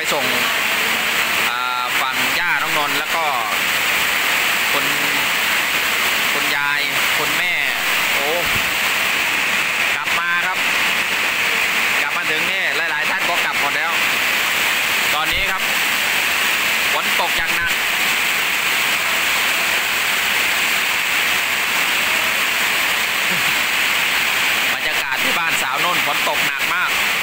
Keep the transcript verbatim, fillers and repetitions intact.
ส่งฝั่งย่าน้องนนท์แล้วก็คนคุณยายคุณแม่โอ้กลับมาครับกลับมาถึงนี่หลายๆท่านก็กลับหมดแล้วตอนนี้ครับฝนตกอย่างหนักบรรยากาศที่บ้านสาวนนท์ฝนตกหนักมาก